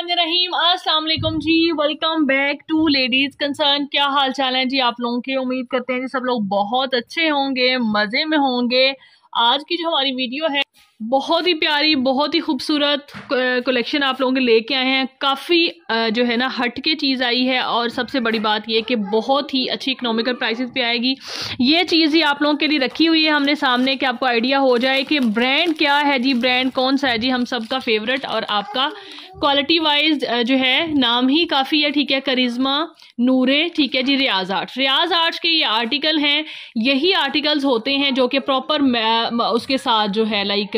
बिस्मिल्लाहिर्रहमानिर्रहीम। अस्सलाम वालेकुम जी, welcome back to ladies concern. क्या हाल चाल है जी आप लोगों के? उम्मीद करते हैं जी सब लोग बहुत अच्छे होंगे, मज़े में होंगे। आज की जो हमारी वीडियो है बहुत ही प्यारी, बहुत ही खूबसूरत कलेक्शन आप लोगों के लेके आए हैं। काफ़ी जो है ना हटके चीज़ आई है और सबसे बड़ी बात ये कि बहुत ही अच्छी इकोनॉमिकल प्राइसेस पे आएगी। ये चीज़ ही आप लोगों के लिए रखी हुई है हमने सामने कि आपको आइडिया हो जाए कि ब्रांड क्या है जी, ब्रांड कौन सा है जी, हम सबका फेवरेट और आपका क्वालिटी वाइज जो है नाम ही काफ़ी है। ठीक है, करिश्मा, नूरे, ठीक है जी, रियाज आर्ट्स के ये आर्टिकल हैं। यही आर्टिकल्स होते हैं जो कि प्रॉपर उसके साथ जो है लाइक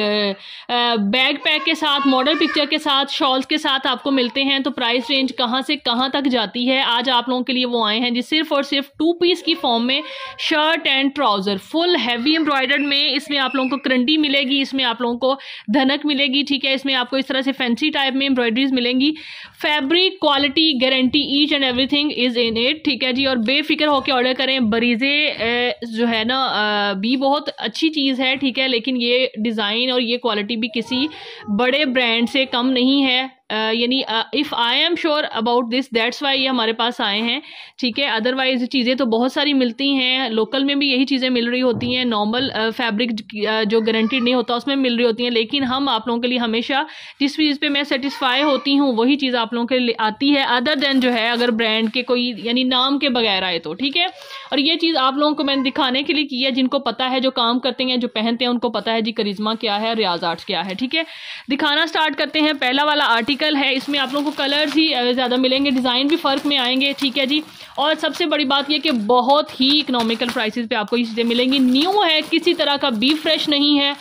बैग पैक के साथ, मॉडल पिक्चर के साथ, शॉल्स के साथ आपको मिलते हैं। तो प्राइस रेंज कहाँ से कहाँ तक जाती है, आज आप लोगों के लिए वो आए हैं जी, सिर्फ और सिर्फ 2 पीस की फॉर्म में, shirt and trouser full heavy embroidered में। इसमें आप लोगों को करंडी मिलेगी, इसमें आप लोगों को धनक मिलेगी। ठीक है, इसमें आपको इस तरह से फैंसी टाइप में एम्ब्रॉयडरीज मिलेंगी। Fabric quality guarantee each and everything is in it. ठीक है जी, और बेफिक्र होकर ऑर्डर करें। बरीजे जो है ना भी बहुत अच्छी चीज़ है। ठीक है, लेकिन ये डिज़ाइन और ये क्वालिटी भी किसी बड़े ब्रांड से कम नहीं है। यानी if I am sure about this, that's why ये हमारे पास आए हैं। ठीक है, अदरवाइज चीज़ें तो बहुत सारी मिलती हैं, लोकल में भी यही चीज़ें मिल रही होती हैं। नॉर्मल फैब्रिक जो गारंटीड नहीं होता उसमें मिल रही होती हैं, लेकिन हम आप लोगों के लिए हमेशा जिस चीज़ पे मैं सेटिस्फाई होती हूँ वही चीज़ आप लोगों के लिए आती है, अदर देन जो है अगर ब्रांड के कोई यानी नाम के बगैर आए तो। ठीक है, और ये चीज़ आप लोगों को मैंने दिखाने के लिए की है, जिनको पता है, जो काम करते हैं, जो पहनते हैं, उनको पता है जी करिश्मा क्या है, रियाज आर्ट्स क्या है। ठीक है, दिखाना स्टार्ट करते हैं। पहला वाला आर्टिकल है, इसमें आप लोगों को कलर्स ही ज़्यादा मिलेंगे, डिज़ाइन भी फ़र्क में आएंगे। ठीक है जी, और सबसे बड़ी बात यह कि बहुत ही इकोनॉमिकल प्राइसेस पे आपको ये चीज़ें मिलेंगी। न्यू है, किसी तरह का बी फ्रेश नहीं है,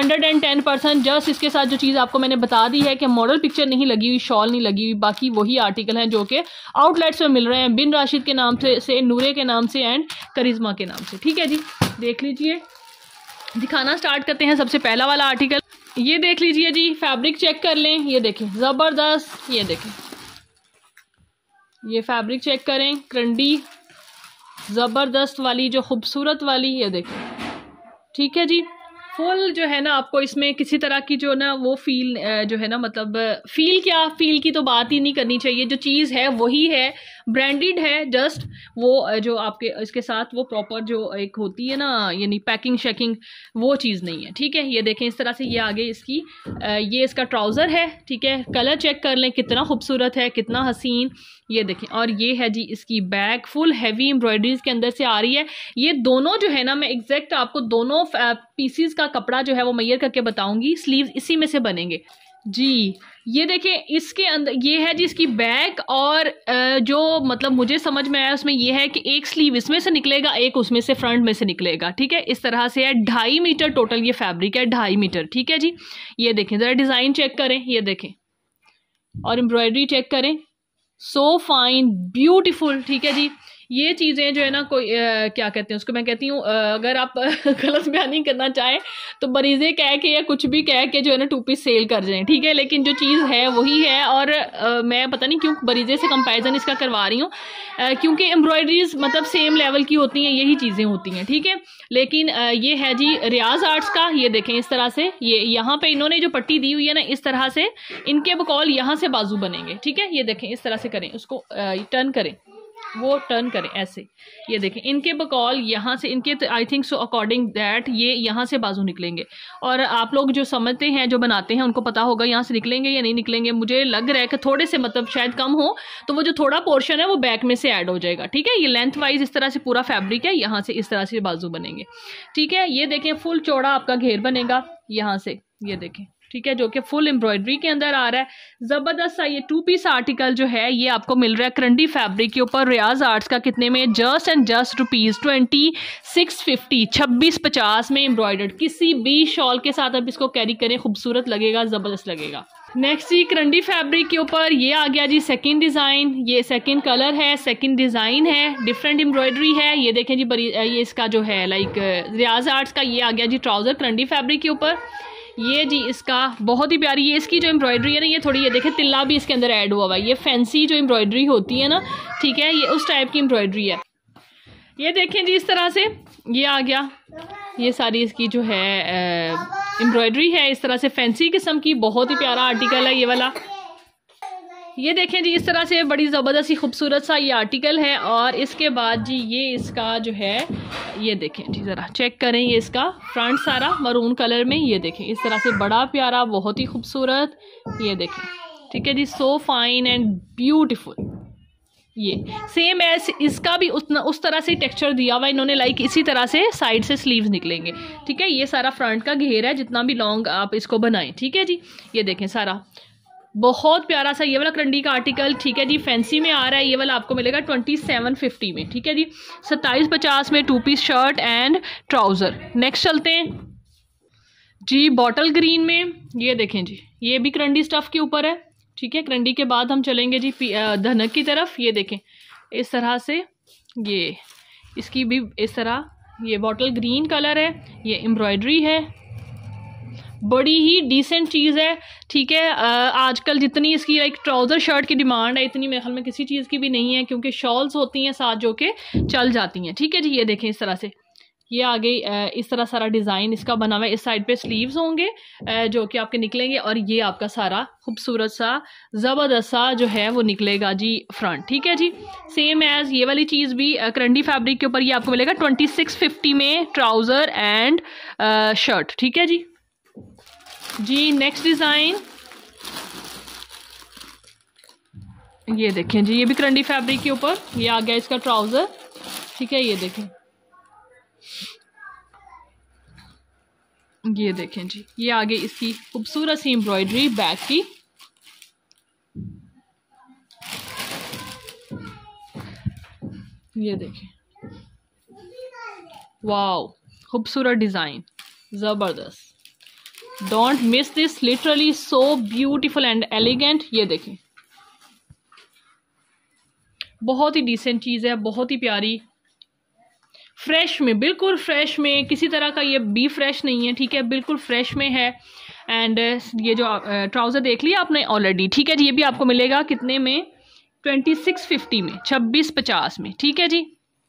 110%। जस्ट इसके साथ जो चीज़ आपको मैंने बता दी है कि मॉडल पिक्चर नहीं लगी हुई, शॉल नहीं लगी हुई, बाकी वही आर्टिकल हैं जो कि आउटलेट्स में मिल रहे हैं, बिन राशिद के नाम से नूरे के नाम से एंड करिश्मा के नाम से। ठीक है जी, देख लीजिए, दिखाना स्टार्ट करते हैं। सबसे पहला वाला आर्टिकल ये देख लीजिए जी, फैब्रिक चेक कर लें, ये देखें ज़बरदस्त, ये देखें, ये फैब्रिक चेक करें, करंडी ज़बरदस्त वाली, जो खूबसूरत वाली, ये देखें। ठीक है जी, फुल जो है ना आपको इसमें किसी तरह की जो ना वो फील जो है ना, मतलब फील की तो बात ही नहीं करनी चाहिए। जो चीज़ है वही है, ब्रांडेड है, जस्ट वो जो आपके इसके साथ वो प्रॉपर जो एक होती है ना यानी पैकिंग शेकिंग, वो चीज़ नहीं है। ठीक है, ये देखें इस तरह से, ये आगे इसकी ये इसका ट्राउज़र है। ठीक है, कलर चेक कर लें, कितना खूबसूरत है, कितना हसीन, ये देखें। और ये है जी इसकी बैक, फुल हैवी एम्ब्रॉयडरीज के अंदर से आ रही है। ये दोनों जो है ना, मैं एग्जैक्ट आपको दोनों पीसीज का कपड़ा जो है वो मैयर करके बताऊंगी, स्लीव इसी में से बनेंगे जी। ये देखें, इसके अंदर ये है जी इसकी बैक, और जो मतलब मुझे समझ में आया उसमें ये है कि एक स्लीव इसमें से निकलेगा, एक उसमें से फ्रंट में से निकलेगा। ठीक है, इस तरह से है। 2.5 मीटर टोटल ये फैब्रिक है, 2.5 मीटर। ठीक है जी, ये देखें, ज़रा डिज़ाइन चेक करें, ये देखें, और एम्ब्रॉयडरी चेक करें, सो फाइन, ब्यूटीफुल। ठीक है जी, ये चीज़ें जो है ना कोई क्या कहते हैं उसको, मैं कहती हूँ अगर आप गलत बयानी करना चाहें तो बरीजे कह के या कुछ भी कह के जो है ना 2 पीस सेल कर जाएं। ठीक है, लेकिन जो चीज़ है वही है। और मैं पता नहीं क्यों बरीजे से कंपैरिजन इसका करवा रही हूँ, क्योंकि एम्ब्रॉयडरीज मतलब सेम लेवल की होती हैं, यही चीज़ें होती हैं। ठीक है, लेकिन ये है जी रियाज आर्ट्स का, ये देखें इस तरह से, ये यहाँ पे इन्होंने जो पट्टी दी हुई है ना, इस तरह से इनके बकौल यहाँ से बाजू बनेंगे। ठीक है, ये देखें इस तरह से करें, उसको टर्न करें, वो टर्न करें ऐसे, ये देखें इनके बकौल यहाँ से, इनके I think so according that ये यहाँ से बाजू निकलेंगे। और आप लोग जो समझते हैं, जो बनाते हैं, उनको पता होगा यहाँ से निकलेंगे या नहीं निकलेंगे। मुझे लग रहा है कि थोड़े से मतलब शायद कम हो, तो वो जो थोड़ा पोर्शन है वो बैक में से ऐड हो जाएगा। ठीक है, ये लेंथ वाइज इस तरह से पूरा फैब्रिक है, यहाँ से इस तरह से बाजू बनेंगे। ठीक है, ये देखें फुल चौड़ा आपका घेर बनेगा यहाँ से, ये देखें। ठीक है, जो कि फुल एम्ब्रॉयडरी के अंदर आ रहा है, ज़बरदस्त सा। ये 2 पीस आर्टिकल जो है ये आपको मिल रहा है करंडी फैब्रिक के ऊपर, रियाज आर्ट्स का, कितने में, जस्ट एंड जस्ट ₹2650, 2650 में एम्ब्रॉयडर्ड। किसी भी शॉल के साथ आप इसको कैरी करें, खूबसूरत लगेगा, ज़बरदस्त लगेगा। नेक्स्ट जी करंडी फैब्रिक के ऊपर ये आ गया जी सेकंड डिज़ाइन, ये सेकंड कलर है, सेकंड डिज़ाइन है, डिफरेंट एम्ब्रॉयडरी है। ये देखें जी, ये इसका जो है लाइक रियाज आर्ट्स का ये आ गया जी ट्राउज़र करंडी फैब्रिक के ऊपर। ये जी इसका बहुत ही प्यारी, ये इसकी जो एम्ब्रॉयडरी है ना, ये थोड़ी, ये देखें तिल्ला भी इसके अंदर ऐड हुआ हुआ है। ये फैंसी जो एम्ब्रॉयडरी होती है ना, ठीक है, ये उस टाइप की एम्ब्रॉयडरी है। ये देखें जी इस तरह से ये आ गया, ये सारी इसकी जो है एम्ब्रॉयडरी है, इस तरह से फैंसी किस्म की, बहुत ही प्यारा आर्टिकल है ये वाला। ये देखें जी, इस तरह से बड़ी ज़बरदस्त ही खूबसूरत सा ये आर्टिकल है। और इसके बाद जी ये इसका जो है, ये देखें जी, ज़रा चेक करें, ये इसका फ्रंट सारा मरून कलर में, ये देखें इस तरह से बड़ा प्यारा, बहुत ही खूबसूरत, ये देखें, ठीक है जी, सो फाइन एंड ब्यूटीफुल। ये सेम एज इसका भी उस तरह से टेक्सचर दिया हुआ इन्होंने, लाइक इसी तरह से साइड से स्लीव्स निकलेंगे, ठीक है। ये सारा फ्रंट का घेर है, जितना भी लॉन्ग आप इसको बनाएं, ठीक है जी। ये देखें सारा बहुत प्यारा सा ये वाला करंडी का आर्टिकल, ठीक है जी, फैंसी में आ रहा है। ये वाला आपको मिलेगा 2750 में, ठीक है जी, 2750 में 2 piece shirt and trouser. Next चलते हैं जी बॉटल ग्रीन में। ये देखें जी, ये भी करंडी स्टफ़ के ऊपर है, ठीक है। करंडी के बाद हम चलेंगे जी धनक की तरफ। ये देखें इस तरह से, ये इसकी भी इस तरह, ये बॉटल ग्रीन कलर है, ये एम्ब्रॉयडरी है, बड़ी ही डिसेंट चीज़ है, ठीक है। आजकल जितनी इसकी लाइक ट्राउज़र शर्ट की डिमांड है, इतनी मेरे ख्याल में किसी चीज़ की भी नहीं है, क्योंकि शॉल्स होती हैं साथ जो कि चल जाती हैं, ठीक है जी। ये देखें इस तरह से, ये आगे इस तरह सारा डिज़ाइन इसका बना हुआ है। इस साइड पे स्लीव्स होंगे जो कि आपके निकलेंगे, और ये आपका सारा खूबसूरत सा ज़बरदस्त सा जो है वो निकलेगा जी फ्रंट, ठीक है जी। सेम एज ये वाली चीज़ भी करंडी फैब्रिक के ऊपर, ये आपको मिलेगा 2650 में ट्राउज़र एंड शर्ट, ठीक है जी। नेक्स्ट डिज़ाइन, ये देखें जी, ये भी करंडी फैब्रिक के ऊपर, ये आ गया इसका ट्राउज़र, ठीक है। ये देखें, ये देखें जी, ये आगे इसकी खूबसूरत सी एम्ब्रॉयडरी बैक की, ये देखें, वाओ खूबसूरत डिज़ाइन, ज़बरदस्त, don't miss this, literally so beautiful and elegant. ये देखें बहुत ही डिसेंट चीज़ है, बहुत ही प्यारी, फ्रेश में, बिल्कुल फ्रेश में, किसी तरह का ये बी फ्रेश नहीं है, ठीक है, बिल्कुल फ्रेश में है। एंड ये जो ट्राउज़र देख लिया आपने ऑलरेडी, ठीक है जी, ये भी आपको मिलेगा कितने में, 2650 में, 2650 में, ठीक है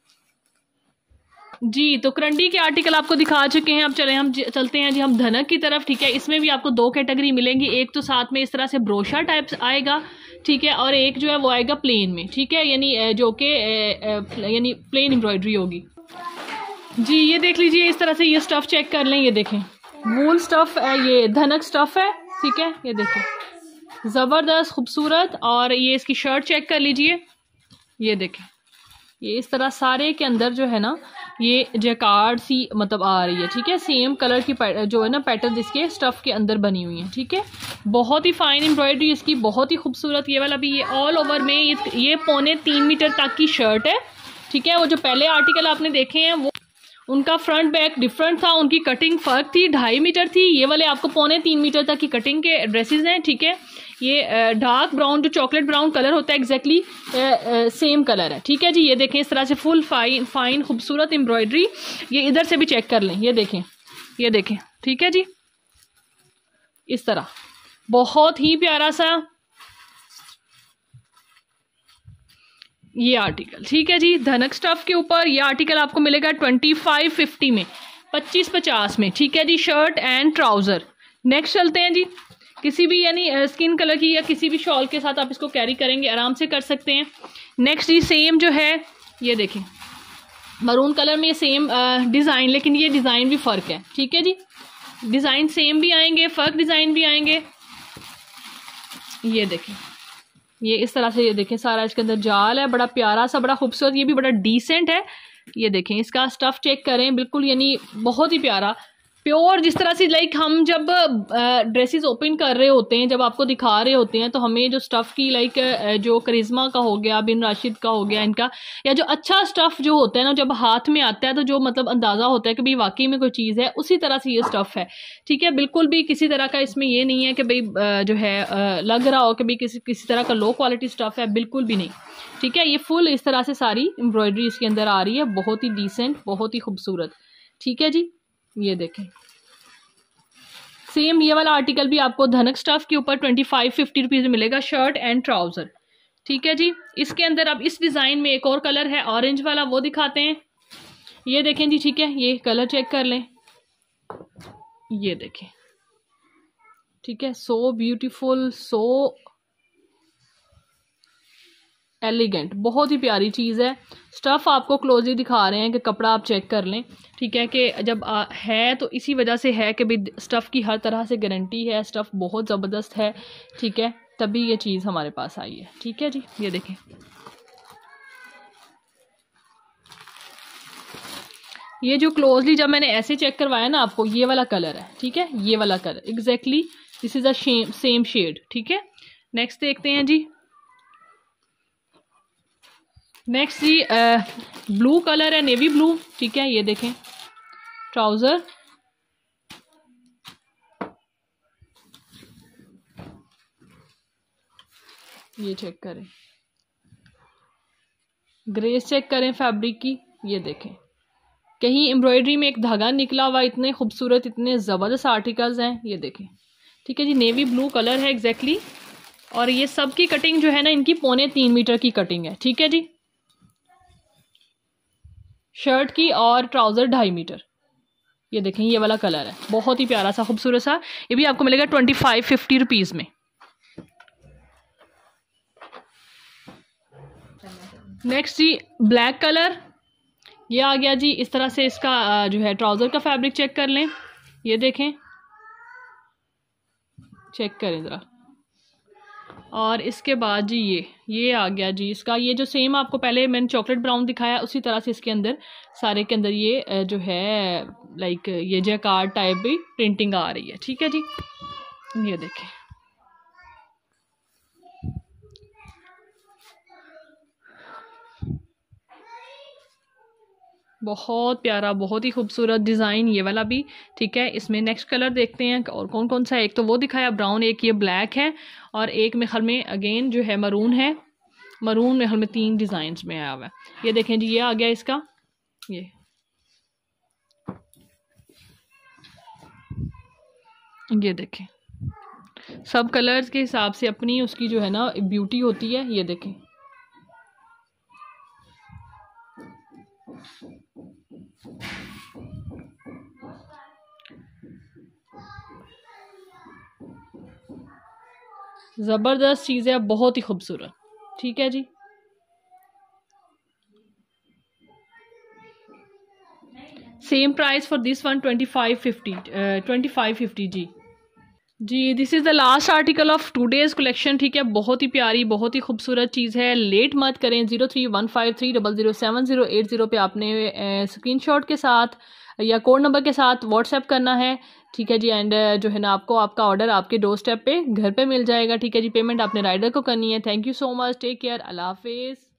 जी। तो करंडी के आर्टिकल आपको दिखा चुके हैं, अब चलते हैं जी हम धनक की तरफ, ठीक है। इसमें भी आपको 2 कैटेगरी मिलेंगी, एक तो साथ में इस तरह से ब्रोशा टाइप्स आएगा, ठीक है, और एक जो है वो आएगा प्लेन में, ठीक है, यानी जो कि यानी प्लेन एम्ब्रॉयडरी होगी जी। ये देख लीजिए इस तरह से, ये स्टफ़ चेक कर लें, ये देखें वूल स्टफ़ है, ये धनक स्टफ़ है, ठीक है। ये देखें ज़बरदस्त खूबसूरत, और ये इसकी शर्ट चेक कर लीजिए, ये देखें, ये इस तरह सारे के अंदर जो है ना ये जैकार्ड सी मतलब आ रही है, ठीक है। सेम कलर की जो है ना पैटर्न इसके स्टफ़ के अंदर बनी हुई है, ठीक है। बहुत ही फाइन एम्ब्रॉयडरी इसकी, बहुत ही खूबसूरत। ये वाला भी ये ऑल ओवर में ये 3.25 मीटर तक की शर्ट है, ठीक है। वो जो पहले आर्टिकल आपने देखे हैं वो उनका फ्रंट बैक डिफरेंट था, उनकी कटिंग फ़र्क थी, 2.5 मीटर थी। ये वाले आपको 3.25 मीटर तक की कटिंग के ड्रेसेस हैं, ठीक है। ये डार्क ब्राउन जो चॉकलेट ब्राउन कलर होता है एग्जैक्टली सेम कलर है, ठीक है जी। ये देखें इस तरह से फुल फाइन खूबसूरत एम्ब्रॉयडरी, ये इधर से भी चेक कर लें, ये देखें, ठीक है जी। इस तरह बहुत ही प्यारा सा ये आर्टिकल, ठीक है जी, धनक स्टफ़ के ऊपर। ये आर्टिकल आपको मिलेगा 2550 में, 2550 में, ठीक है जी, शर्ट एंड ट्राउज़र। नेक्स्ट चलते हैं जी, किसी भी यानी स्किन कलर की या किसी भी शॉल के साथ आप इसको कैरी करेंगे, आराम से कर सकते हैं। नेक्स्ट जी सेम जो है, ये देखें मरून कलर में सेम डिज़ाइन, लेकिन ये डिज़ाइन भी फ़र्क है, ठीक है जी। डिज़ाइन सेम भी आएंगे, फ़र्क डिज़ाइन भी आएंगे। ये देखें, ये इस तरह से, ये देखें सारा इसके अंदर जाल है, बड़ा प्यारा सा, बड़ा खूबसूरत, ये भी बड़ा डिसेंट है। ये देखें इसका स्टफ़ चेक करें, बिल्कुल यानी बहुत ही प्यारा प्योर, जिस तरह से लाइक हम जब ड्रेसेस ओपन कर रहे होते हैं, जब आपको दिखा रहे होते हैं, तो हमें जो स्टफ़ की लाइक जो करिश्मा का हो गया, बिन राशिद का हो गया, इनका या जो अच्छा स्टफ़ जो होता है ना, जब हाथ में आता है तो जो मतलब अंदाज़ा होता है कि भाई वाकई में कोई चीज़ है, उसी तरह से ये स्टफ़ है, ठीक है। बिल्कुल भी किसी तरह का इसमें ये नहीं है कि भाई जो है लग रहा हो कि भाई किसी तरह का लो क्वालिटी स्टफ़ है, बिल्कुल भी नहीं, ठीक है। ये फुल इस तरह से सारी एम्ब्रॉयडरी इसके अंदर आ रही है, बहुत ही डिसेंट, बहुत ही खूबसूरत, ठीक है जी। ये देखें सेम ये वाला आर्टिकल भी आपको धनक स्टफ़ के ऊपर 2550 रुपीज़ मिलेगा, शर्ट एंड ट्राउज़र, ठीक है जी। इसके अंदर अब इस डिज़ाइन में एक और कलर है ऑरेंज वाला, वो दिखाते हैं। ये देखें जी, ठीक है, ये कलर चेक कर लें, ये देखें, ठीक है, सो ब्यूटीफुल, सो एलिगेंट, बहुत ही प्यारी चीज़ है। स्टफ़ आपको क्लोजली दिखा रहे हैं कि कपड़ा आप चेक कर लें, ठीक है, कि जब है तो इसी वजह से है कि भाई स्टफ़ की हर तरह से गारंटी है, स्टफ़ बहुत ज़बरदस्त है, ठीक है, तभी ये चीज़ हमारे पास आई है। ठीक है जी, ये देखें, ये जो क्लोजली जब मैंने ऐसे चेक करवाया ना आपको, ये वाला कलर है, ठीक है, ये वाला colour exactly this is a same shade. ठीक है, नेक्स्ट देखते हैं जी। नेक्स्ट जी ब्लू कलर है, नेवी ब्लू। ठीक है, ये देखें ट्राउजर, ये चेक करें, ग्रेस चेक करें फैब्रिक की, ये देखें कहीं एम्ब्रॉयडरी में एक धागा निकला हुआ, इतने खूबसूरत इतने ज़बरदस्त आर्टिकल्स हैं, ये देखें। ठीक है जी, नेवी ब्लू कलर है एग्जैक्टली, और ये सब की कटिंग जो है ना इनकी 3.25 मीटर की कटिंग है। ठीक है जी, शर्ट की, और ट्राउज़र 2.5 मीटर। ये देखें, ये वाला कलर है बहुत ही प्यारा सा खूबसूरत सा, ये भी आपको मिलेगा 25-50 रुपीज़ में। नेक्स्ट जी ब्लैक कलर, ये आ गया जी। इस तरह से इसका जो है ट्राउज़र का फैब्रिक चेक कर लें, ये देखें, चेक करें ज़रा। और इसके बाद जी ये आ गया जी इसका, ये जो सेम आपको पहले मैंने चॉकलेट ब्राउन दिखाया उसी तरह से इसके अंदर सारे के अंदर ये जो है लाइक ये जैकार्ड टाइप भी प्रिंटिंग आ रही है। ठीक है जी, ये देखें, बहुत प्यारा, बहुत ही खूबसूरत डिज़ाइन ये वाला भी। ठीक है, इसमें नेक्स्ट कलर देखते हैं और कौन कौन सा है। एक तो वो दिखाया ब्राउन, एक ये ब्लैक है, और एक में ख्याल में अगेन जो है मरून है। मरून में ख्याल में 3 डिज़ाइंस में आया हुआ है। ये देखें जी, ये आ गया इसका, ये देखें, सब कलर्स के हिसाब से अपनी उसकी जो है ना ब्यूटी होती है। ये देखें, ज़बरदस्त चीज़ है, बहुत ही खूबसूरत। ठीक है जी, same price for this one 2550 जी। This is the last article of today's collection. ठीक है, बहुत ही प्यारी, बहुत ही खूबसूरत चीज़ है। लेट मत करें, 0315300780 पे आपने स्क्रीनशॉट के साथ या कोड नंबर के साथ व्हाट्सएप करना है। ठीक है जी, एंड जो है ना आपको आपका ऑर्डर आपके डोर स्टेप पे घर पे मिल जाएगा। ठीक है जी, पेमेंट आपने राइडर को करनी है। Thank you so much, take care, अल्लाह हाफिज़।